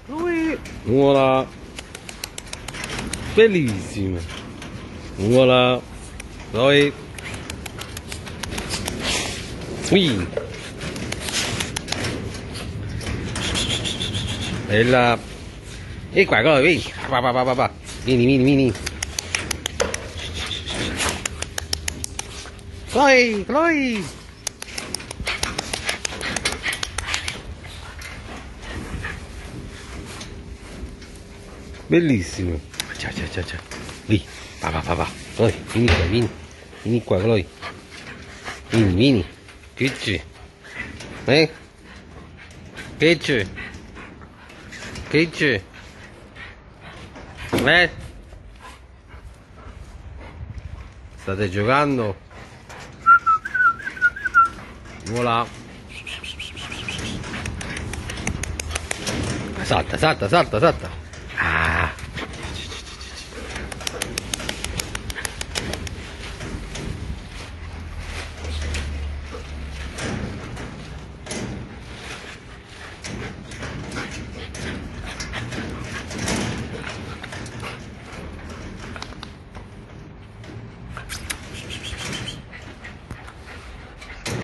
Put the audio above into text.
Nuvola. Bellissima. Nuvola. Poi. Qui. Bella. E qua, vieni. Vieni. Chloe. Bellissimo. Ciao. Lì. Papà. Chloe, vieni qua, Chloe. Vieni. Che c'è? Che c'è? State giocando? Voilà. Salta.